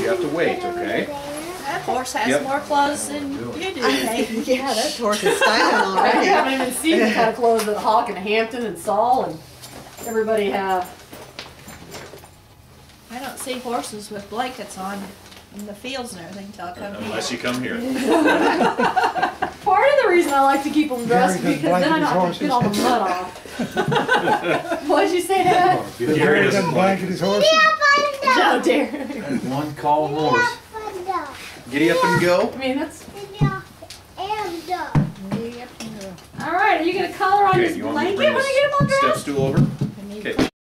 you have to wait, okay? That horse has more clothes than you do. Yeah, that horse is styling I already. haven't even seen the kind of clothes that Hawk and Hampton and Saul and everybody have. I don't see horses with blankets on in the fields and everything till I come here. Unless you come here. Part of the reason I like to keep them dressed Gary because doesn't then I blanket don't have his to get all the mud off. What'd you say, Dad? Gary doesn't blanket his horses. No, dear. That's one call horse. Giddy up and go. I mean, that's. All right, are you gonna color on Okay, this you want me to blanket bring when I get them all this dressed? step stool over? Okay.